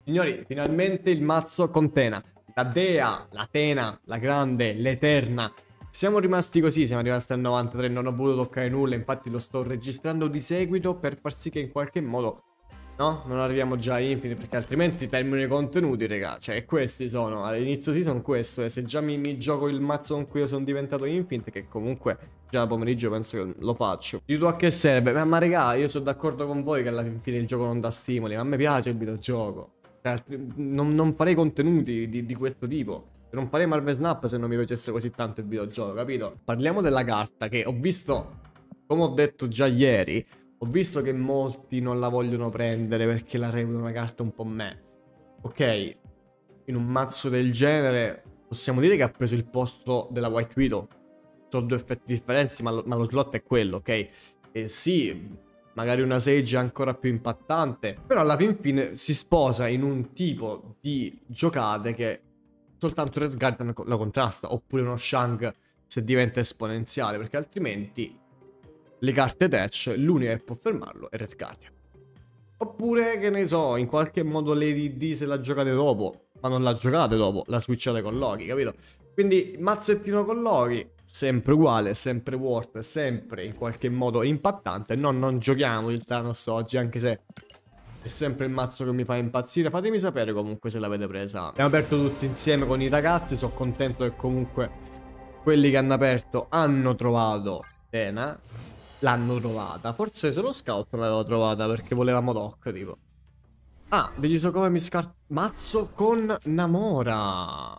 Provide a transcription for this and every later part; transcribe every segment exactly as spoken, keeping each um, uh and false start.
Signori, finalmente il mazzo con Tena. La Dea, la Tena, la Grande, l'Eterna. Siamo rimasti così, siamo arrivati al novantatré, non ho voluto toccare nulla, infatti lo sto registrando di seguito per far sì che in qualche modo, no, non arriviamo già a Infinite, perché altrimenti termino i contenuti, raga. Cioè, questi sono, all'inizio season questo, e se già mi, mi gioco il mazzo con cui io sono diventato Infinite, che comunque già da pomeriggio penso che lo faccio. Dico, a che serve? Ma, ma raga, io sono d'accordo con voi che alla fine il gioco non dà stimoli, ma a me piace il videogioco. Non, non farei contenuti di, di questo tipo. Non farei Marvel Snap se non mi piacesse così tanto il videogioco, capito? Parliamo della carta, che ho visto, come ho detto già ieri, ho visto che molti non la vogliono prendere perché la reputano una carta un po' me. Ok, in un mazzo del genere possiamo dire che ha preso il posto della White Widow. Sono due effetti differenti, ma lo, ma lo slot è quello, ok? E sì, magari una Sage è ancora più impattante, però alla fin fine si sposa in un tipo di giocate che soltanto Red Guardian la contrasta, oppure uno Shang se diventa esponenziale, perché altrimenti le carte Dash, l'unica che può fermarlo è Red Guardian. Oppure, che ne so, in qualche modo Lady D se la giocate dopo, ma non la giocate dopo, la switchate con Loki, capito? Quindi mazzettino con Loki, sempre uguale, sempre worth, sempre in qualche modo impattante. No, non giochiamo il Thanos oggi, anche se è sempre il mazzo che mi fa impazzire. Fatemi sapere comunque se l'avete presa. Abbiamo aperto tutti insieme con i ragazzi, sono contento che comunque quelli che hanno aperto hanno trovato Tena. L'hanno trovata. Forse solo Scout non l'aveva trovata perché voleva Modok, tipo. Ah, deciso come mi scarto. Mazzo con Namora.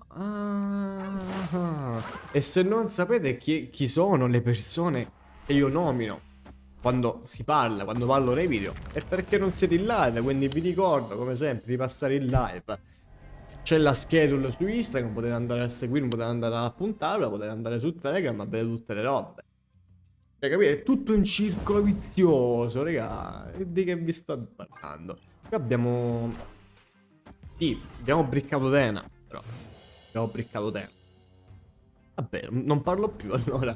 Ah. E se non sapete chi, chi sono le persone che io nomino quando si parla, quando parlo nei video, è perché non siete in live. Quindi vi ricordo, come sempre, di passare in live. C'è la schedule su Instagram, potete andare a seguirmi, potete andare a puntarla, potete andare su Telegram a vedere tutte le robe. Cioè, capite? È tutto un circolo vizioso, raga. Di che vi sto parlando? Qui abbiamo... Sì, abbiamo briccato Tena, però. Abbiamo briccato Tena. Vabbè, non parlo più, allora.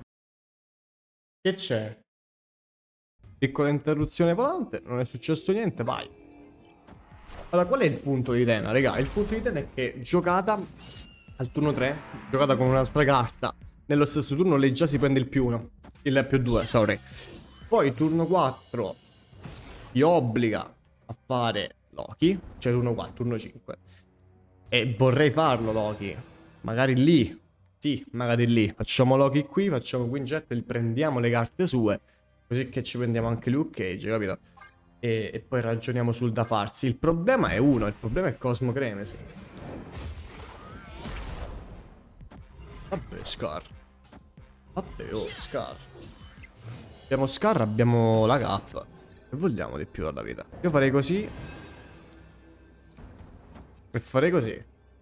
Che c'è? Piccola interruzione volante, non è successo niente, vai. Allora, qual è il punto di Tena, raga? Il punto di Tena è che giocata al turno tre, giocata con un'altra carta, nello stesso turno lei già si prende il più uno. Il più due, sorry. Poi turno quattro ti obbliga a fare Loki. Cioè turno quattro, turno cinque. E vorrei farlo Loki. Magari lì. Sì, magari lì. Facciamo Loki qui, facciamo Quinjet e prendiamo le carte sue. Così che ci prendiamo anche Luke Cage, capito? E, e poi ragioniamo sul da farsi. Il problema è uno, il problema è Cosmo Cremesi. Vabbè, Scar. Vabbè, oh, Scar. Abbiamo Scar, abbiamo la K. Che vogliamo di più dalla vita? Io farei così. E farei così.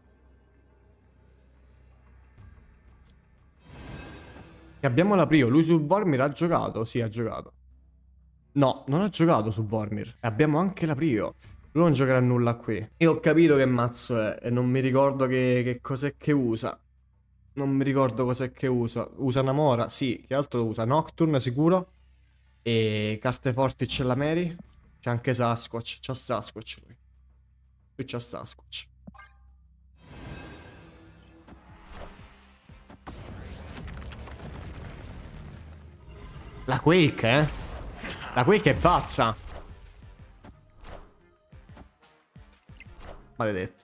E abbiamo la Prio. Lui su Vormir ha giocato? Sì, ha giocato. No, non ha giocato su Vormir. E abbiamo anche la Prio. Lui non giocherà nulla qui. Io ho capito che mazzo è. E non mi ricordo che, che cos'è che usa. Non mi ricordo cos'è che usa. Usa Namora? Sì, che altro usa? Nocturne sicuro. E carte forti c'è la Mary. C'è anche Sasquatch. C'ha Sasquatch lui. Lui c'ha Sasquatch. La Quake, eh? La Quake è pazza. Maledetto.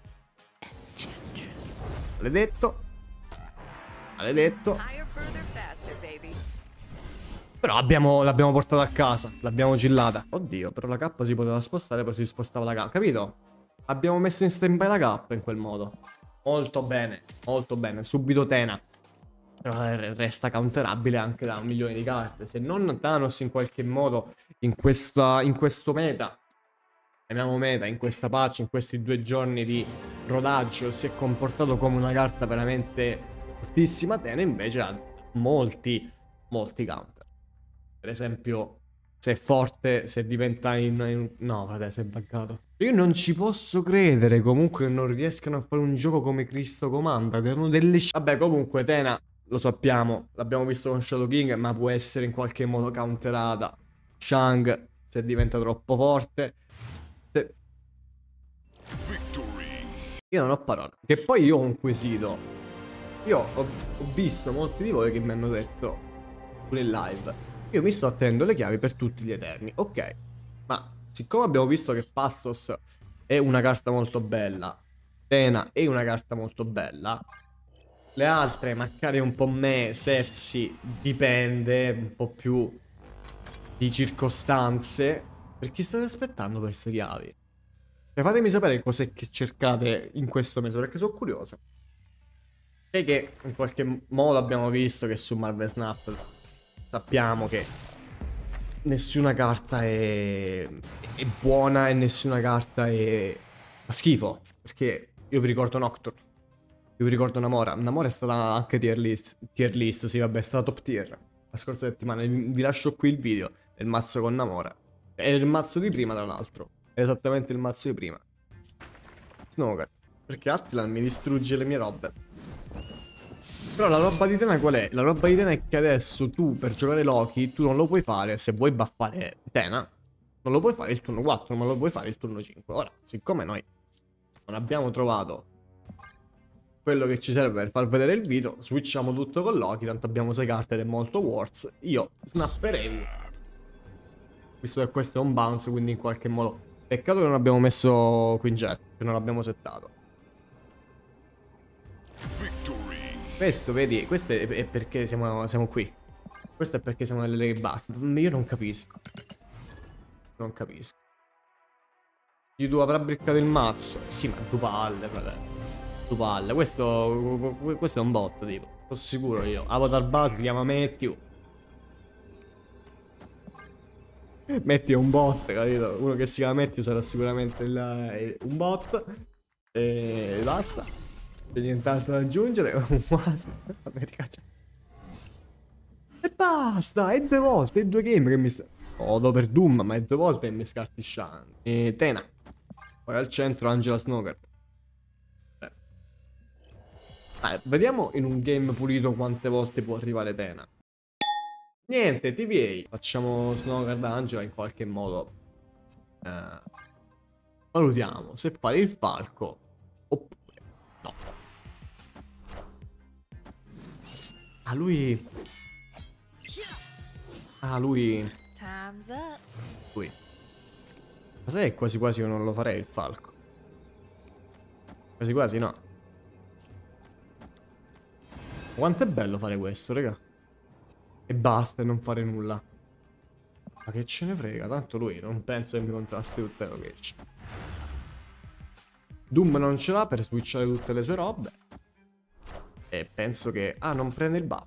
Maledetto. Maledetto. Però abbiamo, l'abbiamo portata a casa. L'abbiamo gillata. Oddio, però la K si poteva spostare, poi si spostava la K. Capito? Abbiamo messo in stand by la K in quel modo. Molto bene. Molto bene. Subito Tena. Però resta counterabile anche da un milione di carte. Se non Thanos in qualche modo in, questa, in questo meta, chiamiamo meta, in questa patch, in questi due giorni di rodaggio, si è comportato come una carta veramente fortissima. Tena invece ha molti, molti counter. Per esempio, se è forte, se diventa in... in... No, frate, si è buggato. Io non ci posso credere comunque che non riescano a fare un gioco come Cristo comanda. Erano delle... Vabbè, comunque Tena, lo sappiamo, l'abbiamo visto con Shadow King, ma può essere in qualche modo counterata. Shang, se diventa troppo forte. Se... Io non ho parole. Che poi io ho un quesito. Io ho, ho visto molti di voi che mi hanno detto pure in live. Io mi sto attendendo le chiavi per tutti gli Eterni. Ok. Ma siccome abbiamo visto che Pastos è una carta molto bella, Tena è una carta molto bella, le altre magari un po' me, Sersi, dipende un po' più di circostanze. Per chi state aspettando per queste chiavi? E fatemi sapere cos'è che cercate in questo mese, perché sono curioso. E che in qualche modo abbiamo visto che su Marvel Snap sappiamo che nessuna carta è, è buona e nessuna carta è fa schifo. Perché io vi ricordo Nocturne, io vi ricordo Namora. Namora è stata anche tier list, tier list, sì vabbè, è stata top tier la scorsa settimana. Vi, vi lascio qui il video del mazzo con Namora. È il mazzo di prima, tra l'altro. È esattamente il mazzo di prima. Snowguard. Perché Attilan mi distrugge le mie robe. Però la roba di Tena qual è? La roba di Tena è che adesso tu per giocare Loki, tu non lo puoi fare se vuoi buffare Tena. Non lo puoi fare il turno quattro, ma lo puoi fare il turno cinque. Ora, siccome noi non abbiamo trovato quello che ci serve per far vedere il video, switchiamo tutto con Loki, tanto abbiamo sei carte ed è molto worse. Io snapperei, visto che questo è un bounce, quindi in qualche modo... Peccato che non abbiamo messo Queen Jet, che non l'abbiamo settato. Questo, vedi, questo è, è perché siamo, siamo qui. Questo è perché siamo nelle leghe basse. Io non capisco. Non capisco. G due avrà briccato il mazzo. Sì, ma due palle, fratello. Due palle. Questo, questo è un bot, tipo. Sono sicuro io. Avatar Buzz si chiama Matthew. Matthew è un bot, capito? Uno che si chiama Matthew sarà sicuramente il, un bot. E basta. C'è nient'altro da aggiungere. Un wasp. E basta. È due volte. È due game che mi sta... Odo per Doom, ma è due volte che mi scarti Shan. E Tena. Poi al centro Angela Snowguard. Eh. Eh, vediamo in un game pulito quante volte può arrivare Tena. Niente, T V A. Facciamo Snowguard Angela in qualche modo. Eh, valutiamo se fare il falco oppure no. Ah, lui... Ah, lui... Lui. Ma sai che quasi quasi io non lo farei il falco? Quasi quasi no. Quanto è bello fare questo, raga. E basta e non fare nulla. Ma che ce ne frega, tanto lui non penso che mi contrasti tutte le location. Doom non ce l'ha per switchare tutte le sue robe. E penso che... Ah, non prende il buff.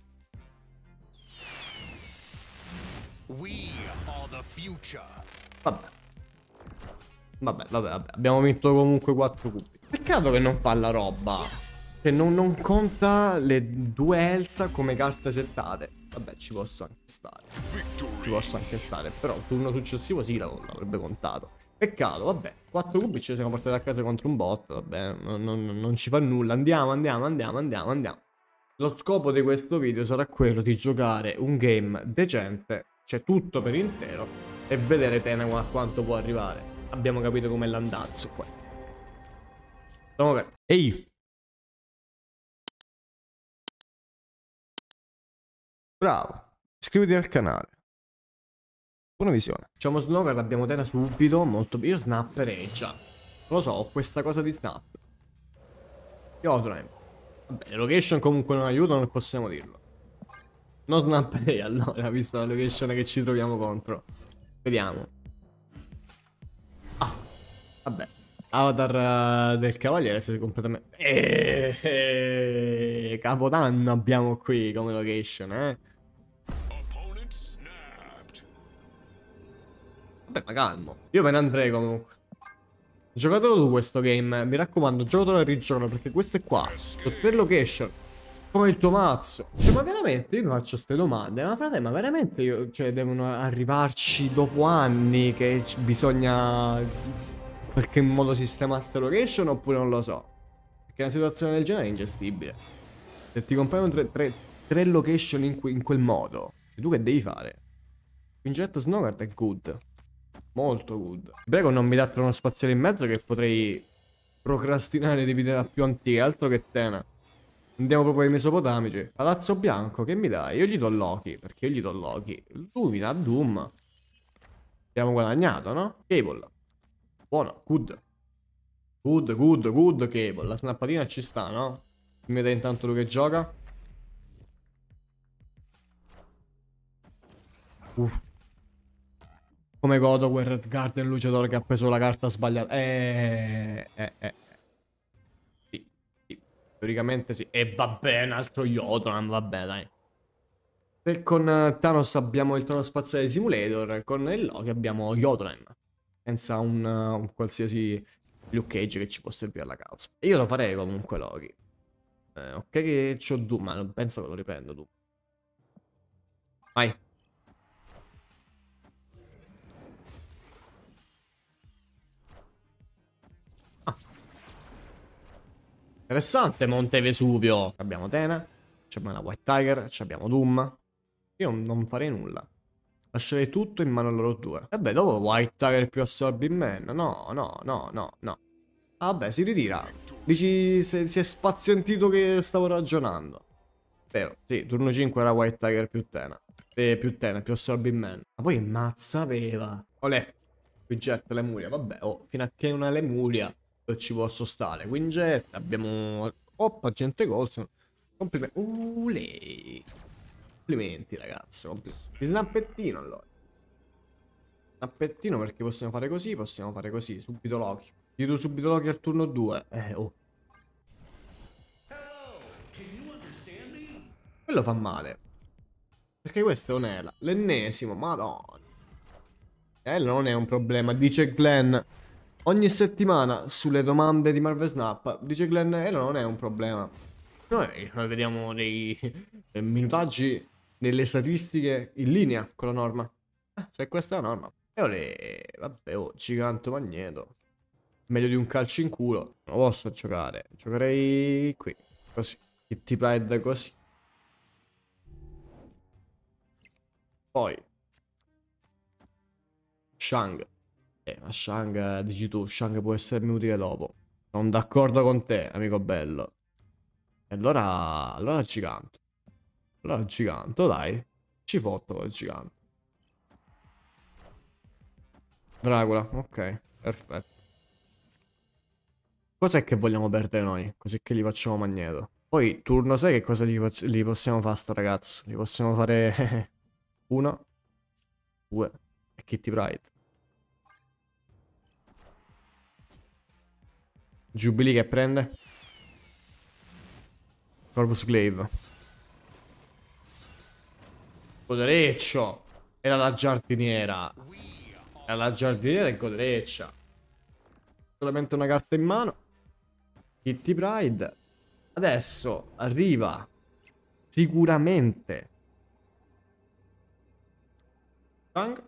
Vabbè. Vabbè, vabbè, vabbè. Abbiamo vinto comunque quattro cubi. Peccato che non fa la roba. Che non, non conta le due Elsa come carte settate. Vabbè, ci posso anche stare. Ci posso anche stare. Però il turno successivo sì l'avrebbe contato. Peccato, vabbè. quattro cubi ce li siamo portati a casa contro un bot. Vabbè, non, non, non ci fa nulla. Andiamo, andiamo, andiamo, andiamo, andiamo. Lo scopo di questo video sarà quello di giocare un game decente, cioè tutto per intero, e vedere Tena a quanto può arrivare. Abbiamo capito com'è l'andazzo qua. Ehi! Bravo, iscriviti al canale. Buona visione. Facciamo Snowguard, abbiamo Tena subito, molto... Io snapperei già. Non lo so, ho questa cosa di snap. Yodraim. Vabbè, le location comunque non aiutano, non possiamo dirlo. Non snapperei allora, visto la location che ci troviamo contro. Vediamo. Ah, vabbè. Avatar uh, del cavaliere si è completamente... Eeeh, eh, Capodanno abbiamo qui come location, eh. Vabbè, ma calmo. Io me ne andrei comunque. Giocatelo tu questo game. Mi raccomando, giocatelo e rigiocalo, perché queste qua sono tre location. Come il tuo mazzo. Cioè, ma veramente io mi faccio queste domande. Ma frate, ma veramente io, cioè, devono arrivarci dopo anni che bisogna in qualche modo sistemare queste location, oppure non lo so. Perché una situazione del genere è ingestibile. Se ti compaiono tre, tre, tre location in, in quel modo, tu che devi fare? Quinjet Snowguard è good. Molto good. Prego non mi date uno spaziale in mezzo che potrei procrastinare di vita più antica, altro che Tena. Andiamo proprio ai mesopotamici. Palazzo Bianco, che mi dai? Io gli do Loki, perché io gli do Loki. Lui mi dà Doom. Abbiamo guadagnato, no? Cable. Buono, good. Good, good, good Cable. La snappatina ci sta, no? Mi vede intanto lui che gioca. Uff. Come godo quel Red Garden Luciador che ha preso la carta sbagliata. Eh, eh, eh. Sì, sì. Teoricamente sì. E vabbè, un altro Jotun, vabbè, dai. E con Thanos abbiamo il trono spaziale simulator, con il Loki abbiamo Jotunheim. Senza un, un qualsiasi Luke Cage che ci può servire alla causa. E io lo farei comunque Loki. Eh, ok che c'ho Doom, ma non penso che lo riprendo Doom. Vai. Ah. Interessante Monte Vesuvio. Abbiamo Tena, abbiamo la White Tiger, abbiamo Doom. Io non farei nulla. Lascerei tutto in mano a loro due. Vabbè, dopo White Tiger più Absorbing Man. No, no, no, no, no. Ah, vabbè, si ritira. Dici se, si è spazientito che stavo ragionando. Vero, sì, turno cinque era White Tiger più Tena. Eh, più Tena, più Absorbing Man. Ma poi mazza aveva. Olè. Quinjet, Lemuria. Vabbè, oh, fino a che una Lemuria ci posso stare. Quinjet, abbiamo... Oppa, gente Colson. Complimenti. Uh, lei. Complimenti, ragazzi. Complimenti. Snappettino, allora. Snappettino perché possiamo fare così, possiamo fare così. Subito Loki. Tiro subito Loki al turno due. Eh, oh. Quello fa male. Perché questo non è l'ennesimo, madonna. Eh, non è un problema, dice Glenn. Ogni settimana sulle domande di Marvel Snap, dice Glenn, eh, non è un problema. Noi vediamo dei minutaggi nelle statistiche in linea con la norma. Eh, se questa è la norma. E ole, vabbè, oh, gigante magneto. Meglio di un calcio in culo. Non posso giocare. Giocherei qui. Così. Kitty Pride così. Poi. Shang. Eh, ma Shang, dici tu, Shang può essermi utile dopo. Sono d'accordo con te, amico bello. E allora... Allora gigante. Allora gigante, dai. Ci fotto col gigante. Dracula, ok. Perfetto. Cos'è che vogliamo perdere noi? Così che gli facciamo magneto. Poi, turno sei, che cosa gli, gli possiamo fare a sto ragazzo? Gli possiamo fare... Uno. Due. E Kitty Pride. Jubilee che prende? Corvus Glaive. Godereccio. Era la giardiniera. Era la giardiniera e godereccia. Solamente una carta in mano. Kitty Pride. Adesso arriva. Sicuramente. Shang.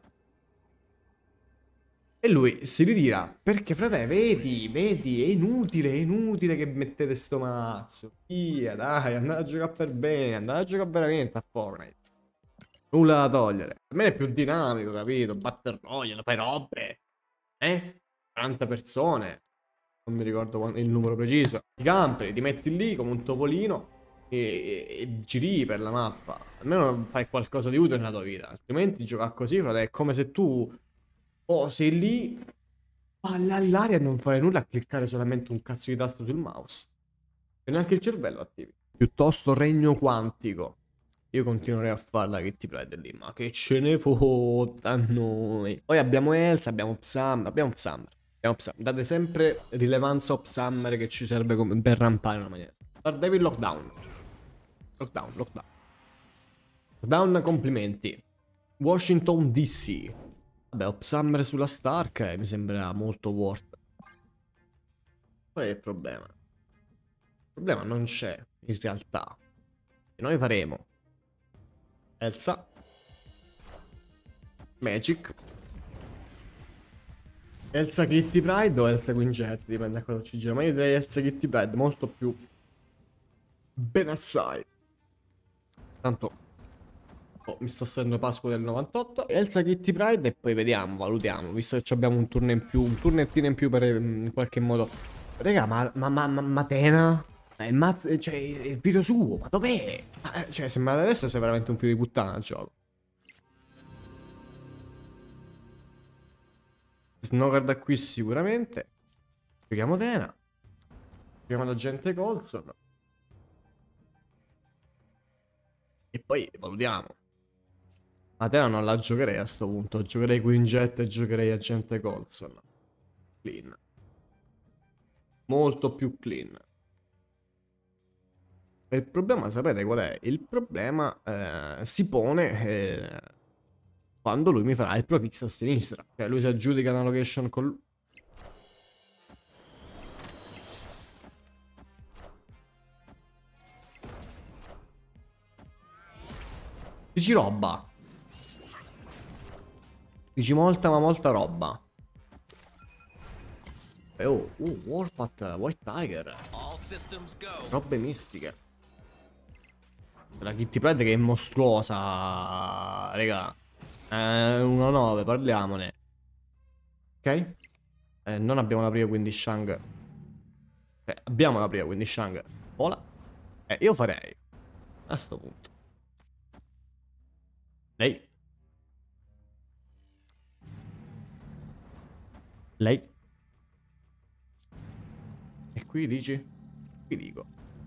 E lui si ritira. Perché, frate, vedi, vedi, è inutile, è inutile che mettete sto mazzo. Via, dai, andate a giocare per bene, andate a giocare veramente a Fortnite. Nulla da togliere. Per me è più dinamico, capito? Battle Royale, fai robe. Eh? quaranta persone. Non mi ricordo il numero preciso. Ti campi, ti metti lì come un topolino e, e, e giri per la mappa. Almeno fai qualcosa di utile nella tua vita. Altrimenti giocare così, frate, è come se tu... Oh, sei lì, palla all'aria e non fare nulla a cliccare solamente un cazzo di tasto sul mouse. E neanche il cervello attivi. Piuttosto regno quantico. Io continuerei a farla che ti prende lì, ma che ce ne fotta a noi. Poi abbiamo Elsa, abbiamo Psam, abbiamo Psam. Abbiamo Psam. Date sempre rilevanza a Psam che ci serve come per rampare una maniera. Daredevil Lockdown. Lockdown, lockdown. Lockdown, complimenti. Washington D C. Vabbè, Upsummer sulla Stark eh, mi sembra molto worth. Qual è il problema? Il problema non c'è, in realtà. E noi faremo Elsa, Magic, Elsa Kitty Pride o Elsa Quinjet, dipende da cosa ci gira. Ma io direi Elsa Kitty Pride, molto più ben assai. Tanto... Oh, mi sta salendo Pasqua del novantotto. Elsa Kitty Pride e poi vediamo, valutiamo. Visto che abbiamo un turno in più, un turnettino in più per in qualche modo Raga, ma, ma, ma, ma, ma Tena? Ma il mazzo, cioè, il video suo, ma dov'è? Ma, cioè, sembra adesso sei veramente un figlio di puttana il gioco. Snowguard da qui sicuramente. Giochiamo Tena. Giochiamo l'agente Colson. E poi valutiamo. Ma Tena non la giocherei a sto punto. Giocherei Queen Jet e giocherei agente Colson. Clean. Molto più clean. E il problema, sapete qual è? Il problema eh, si pone eh, quando lui mi farà il profix a sinistra. Cioè lui si aggiudica una location con lui. Dici roba. Dici molta ma molta roba. E oh, oh, Warpath, White Tiger. Robe mistiche. La Kitty Pride che è mostruosa, raga. Eh, uno nove, parliamone. Ok? Eh, non abbiamo la prima, quindi Shang. Eh, abbiamo la prima, quindi Shang. Vola. Eh, io farei. A sto punto. Lei. Lei. E qui dici? Qui dico.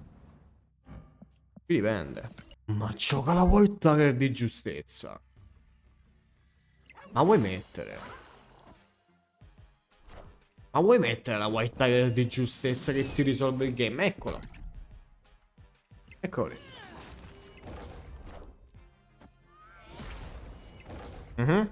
Qui dipende. Ma gioca la White Tiger di giustezza. Ma vuoi mettere? Ma vuoi mettere la White Tiger di giustezza che ti risolve il game? Eccolo. Eccolo lì. Mhm.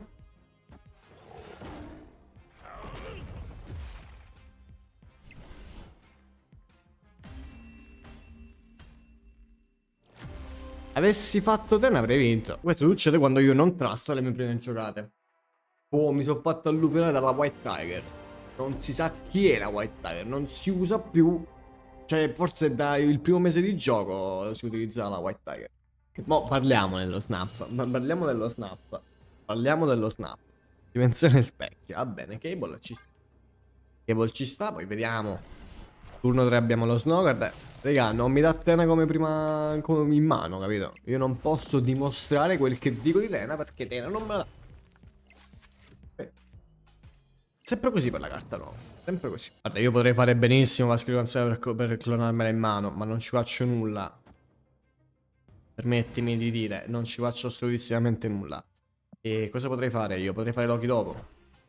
Avessi fatto te ne avrei vinto. Questo succede quando io non trusto le mie prime giocate. Oh, mi sono fatto allupare dalla White Tiger. Non si sa chi è la White Tiger. Non si usa più. Cioè, forse dal primo mese di gioco si utilizza la White Tiger. Mo' parliamo dello snap. Parliamo dello snap. Parliamo dello snap. Dimensione specchio. Va bene, Cable ci sta. Cable ci sta, poi vediamo. Turno tre abbiamo lo Snowguard. Raga, non mi dà Tena come prima come in mano, capito? Io non posso dimostrare quel che dico di Tena perché Tena non me la dà. Eh. Sempre così per la carta nuova. Sempre così. Guarda, io potrei fare benissimo la skill consiglio per, per clonarmela in mano, ma non ci faccio nulla. Permettimi di dire, non ci faccio assolutissimamente nulla. E cosa potrei fare io? Potrei fare Loki dopo.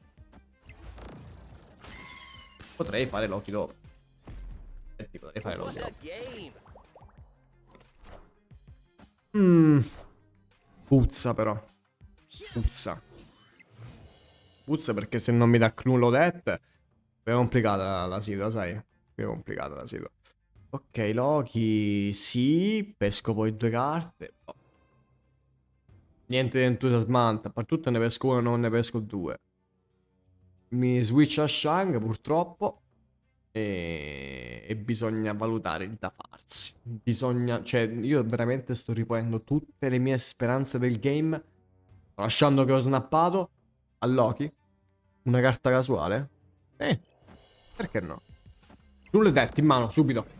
Potrei fare Loki dopo. Potrei fare Loki dopo. Mmm. Puzza però. Puzza. Puzza perché se non mi dà Knull o Death è complicata la, la situa, sai? È complicata la situa. Ok, Loki, sì, pesco poi due carte. Oh. Niente di entusiasmante, a parte tutto ne pesco uno, non ne pesco due. Mi switch a Shang purtroppo. E... e bisogna valutare il da farsi. Bisogna, cioè, io veramente sto riponendo tutte le mie speranze del game, lasciando che ho snappato a Loki una carta casuale. Eh, perché no? Nulla detto in mano, subito.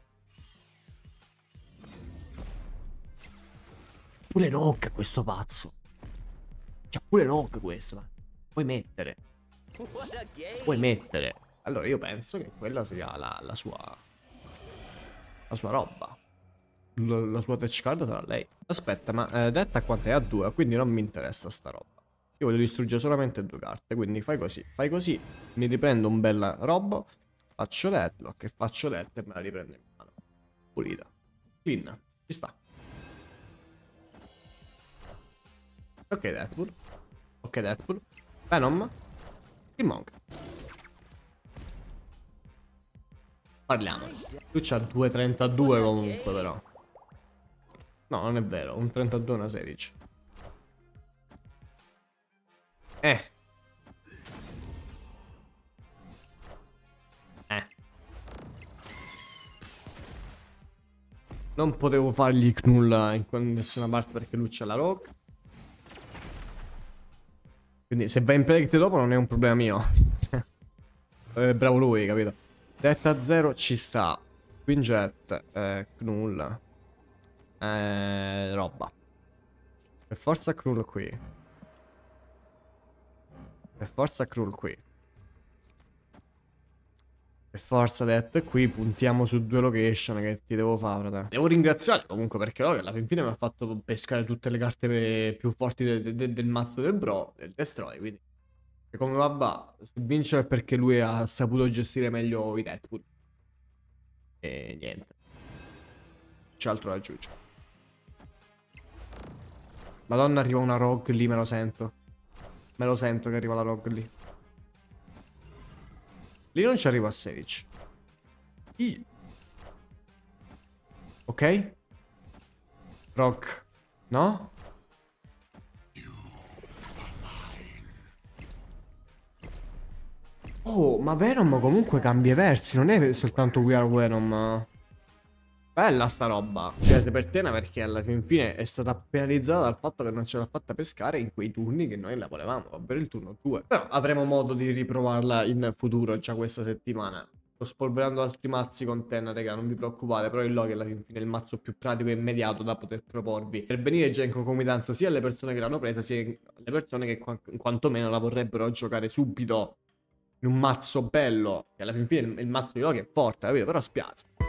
Pure Rock questo pazzo. C'ha pure Rock questo. Puoi mettere. Puoi mettere. Allora io penso che quella sia la, la sua. La sua roba. La, la sua touch card sarà lei. Aspetta, ma eh, detta quanto è a due, quindi non mi interessa sta roba. Io voglio distruggere solamente due carte. Quindi fai così. Fai così. Mi riprendo un bel robo. Faccio deadlock e faccio death e me la riprendo in mano. Pulita. Clean. Ci sta. Ok, Deadpool. Ok, Deadpool. Venom. Killmonger. Parliamo. Lui c'ha due trentadue comunque, però. No, non è vero. Un trentadue e una sedici. Eh. Eh. Non potevo fargli Knull in nessuna parte perché lui c'ha la Rock. Quindi se va in predict dopo non è un problema mio. eh, bravo lui, capito? Detta zero ci sta. Quinjet, eh, Knull. Eh, roba. Per forza Knull qui. Per forza Knull qui. Per forza Det qui puntiamo su due location che ti devo fare, frate. Devo ringraziare comunque perché no, che alla fin fine mi ha fatto pescare tutte le carte più forti de de del mazzo del bro, del Destroy, quindi e come va, se vince è perché lui ha saputo gestire meglio i Deadpool. E niente. C'è altro da aggiungere. Madonna, arriva una rogue lì, me lo sento. Me lo sento che arriva la rogue lì. Lì non ci arrivo a sedici. I. Ok. Rock. No? Oh, ma Venom comunque cambia i versi. Non è soltanto We Are Venom. Bella sta roba. Grazie per Tena perché alla fin fine è stata penalizzata dal fatto che non ce l'ha fatta pescare in quei turni che noi la volevamo, ovvero il turno due. Però avremo modo di riprovarla in futuro, già questa settimana. Sto spolverando altri mazzi con Tena, raga, non vi preoccupate, però il Loki alla fin fine è il mazzo più pratico e immediato da poter proporvi. Per venire già in concomitanza sia alle persone che l'hanno presa, sia alle persone che qu quantomeno la vorrebbero giocare subito in un mazzo bello, che alla fin fine il mazzo di Loki è forte, capito? Però spiazza.